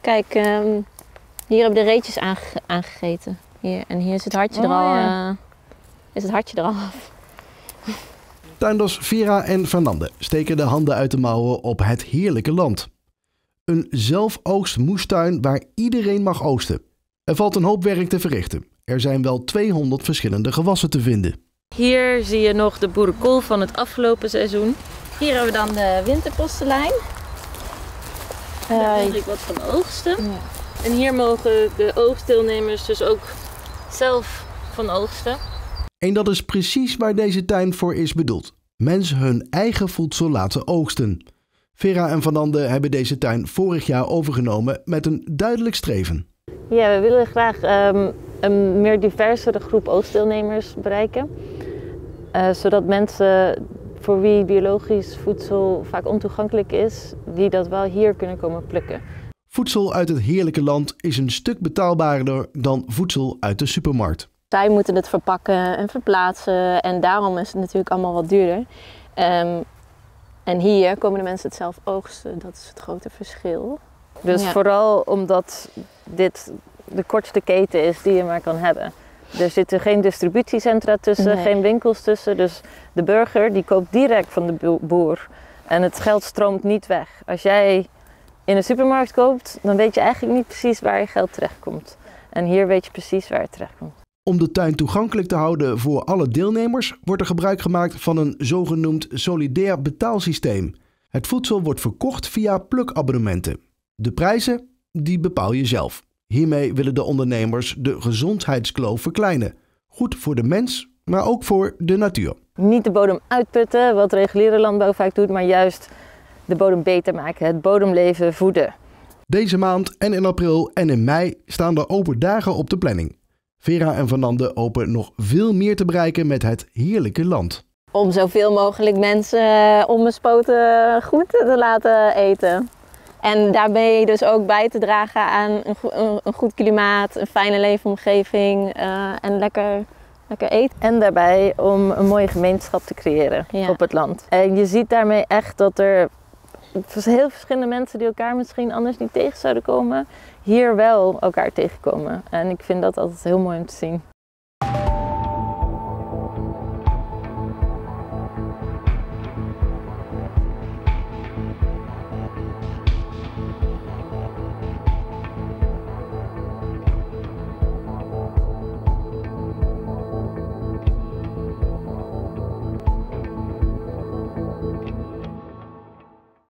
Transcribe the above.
Kijk, hier hebben de reetjes aangegeten. Hier, en hier is het hartje is het hartje er al af. Tuinders Vera en Fernande steken de handen uit de mouwen op het heerlijke land. Een zelfoogst moestuin waar iedereen mag oogsten. Er valt een hoop werk te verrichten. Er zijn wel 200 verschillende gewassen te vinden. Hier zie je nog de boerenkool van het afgelopen seizoen. Hier hebben we dan de winterpostelijn. Daar denk ik wat van oogsten. Ja. En hier mogen de oogstdeelnemers dus ook zelf van oogsten. En dat is precies waar deze tuin voor is bedoeld. Mensen hun eigen voedsel laten oogsten. Vera en Fernande hebben deze tuin vorig jaar overgenomen met een duidelijk streven. Ja, we willen graag een meer diversere groep oogstdeelnemers bereiken. Zodat mensen voor wie biologisch voedsel vaak ontoegankelijk is, die dat wel hier kunnen komen plukken. Voedsel uit het heerlijke land is een stuk betaalbaarder dan voedsel uit de supermarkt. Zij moeten het verpakken en verplaatsen en daarom is het natuurlijk allemaal wat duurder. En hier komen de mensen het zelf oogsten, dat is het grote verschil. Dus vooral omdat dit de kortste keten is die je maar kan hebben. Er zitten geen distributiecentra tussen, geen winkels tussen. Dus de burger die koopt direct van de boer en het geld stroomt niet weg. Als jij in een supermarkt koopt, dan weet je eigenlijk niet precies waar je geld terechtkomt. En hier weet je precies waar het terechtkomt. Om de tuin toegankelijk te houden voor alle deelnemers wordt er gebruik gemaakt van een zogenoemd solidair betaalsysteem. Het voedsel wordt verkocht via plukabonnementen. De prijzen, die bepaal je zelf. Hiermee willen de ondernemers de gezondheidskloof verkleinen. Goed voor de mens, maar ook voor de natuur. Niet de bodem uitputten, wat reguliere landbouw vaak doet, maar juist de bodem beter maken, het bodemleven voeden. Deze maand en in april en in mei staan er open dagen op de planning. Vera en Fernande hopen nog veel meer te bereiken met het heerlijke land. Om zoveel mogelijk mensen onbespoten goed te laten eten. En daarmee dus ook bij te dragen aan een goed klimaat, een fijne leefomgeving en lekker eten. En daarbij om een mooie gemeenschap te creëren op het land. En je ziet daarmee echt dat er heel verschillende mensen die elkaar misschien anders niet tegen zouden komen, hier wel elkaar tegenkomen. En ik vind dat altijd heel mooi om te zien.